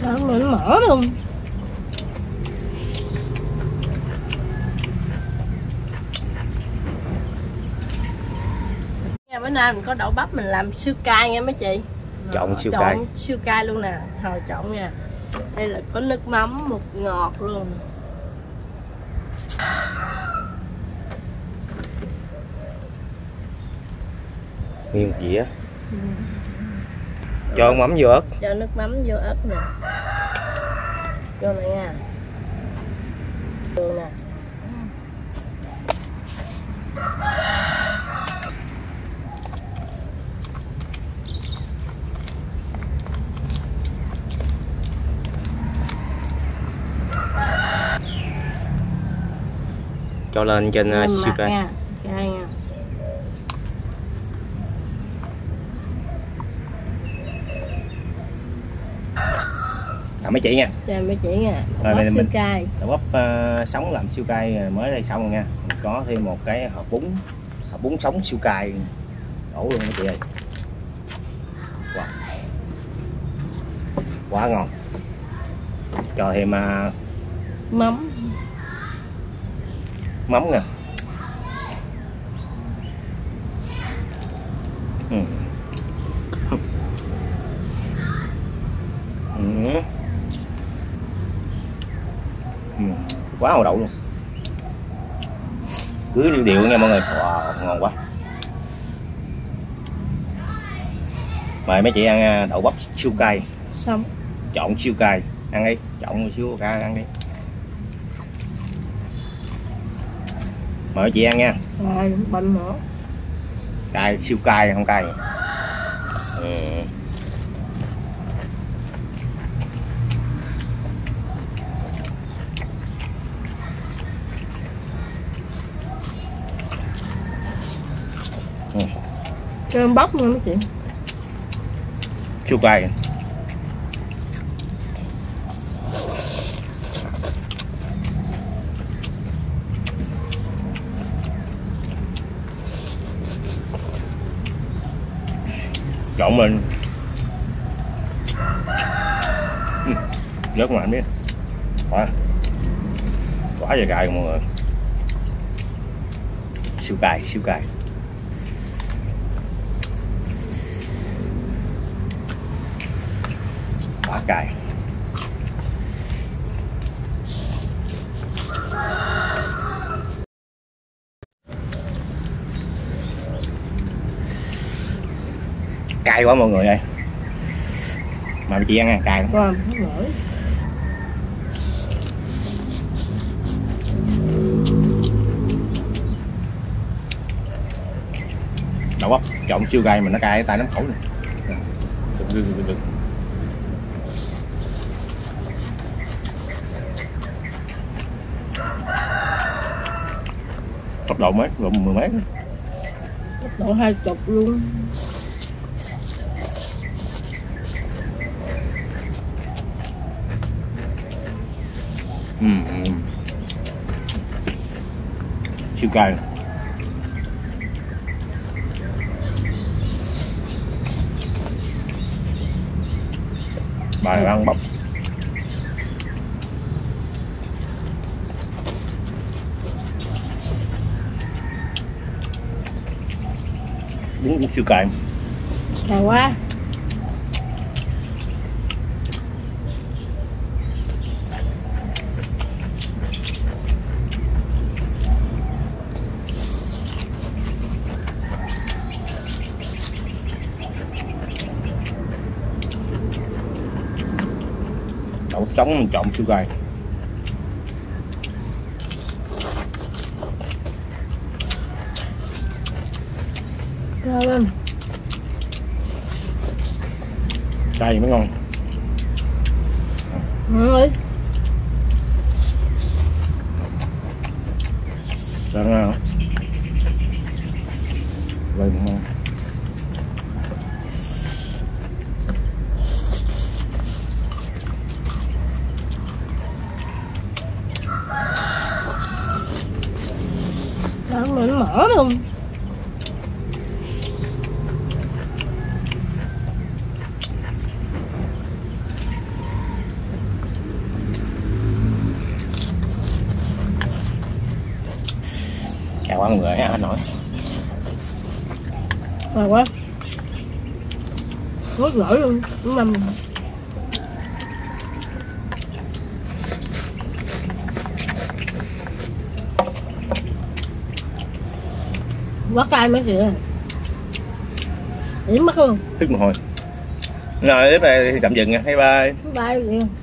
Mình mỡ luôn. Bữa nay mình có đậu bắp mình làm siêu cay nha mấy chị. Trộn siêu cay. Trộn siêu cay luôn nè. Rồi trộn nha. Đây là có nước mắm, một ngọt luôn. Nguyên một dĩa. Cho mắm vô ớt. Cho nước mắm vô ớt nè. Vô này nha. Đường nè. Cho lên trên siêu cay. Nha. Cay nha. Mấy chị nha. Chào mấy chị nha. Rồi bắp mình siêu cay. Đậu bắp sống làm siêu cay mới đây xong rồi nha. Mình có thêm một cái hộp bún sống siêu cay đổ luôn mấy chị ơi. Wow. Quá ngon. Cho thêm Mắm nè. Quá hậu đậu luôn, cứ đều nha mọi người. Wow, ngon quá. Mời mấy chị ăn đậu bắp siêu cay xong trộn siêu cay, ăn đi, trộn siêu cay ăn đi. Mời mấy chị ăn nha. rồi bánh nữa. Cay, siêu cay không cay. Cơm bắp nữa mấy chị. Siêu cay. Trộn mình rất mạnh biết. Quá trời cay mọi người. Siêu cay, siêu cay. Quá cay. Cay quá mọi người ơi. Mà chị ăn cay lắm. Đậu bắp trộn siêu cay mà nó cay tay nắm khẩu này. Được. Tốc độ mấy, độ 10 mấy. Tốc độ 20 luôn. Siêu cay. Bà này ăn bắp. Bún cũng siêu cay. Cay quá. Đậu trống mình trộn siêu cay. Cay lên. Cay mới ngon. Ơi. Rồi ngon. Rồi ngon. Mình mỡ luôn. Xào quá mọi người, anh nói. Ngon quá. Rất gỏi luôn, đúng không? Quá cay mấy kìa. Điểm mất luôn. Tức một hồi. Rồi, tiếp này thì tạm dừng nha. Bye bye. Bye.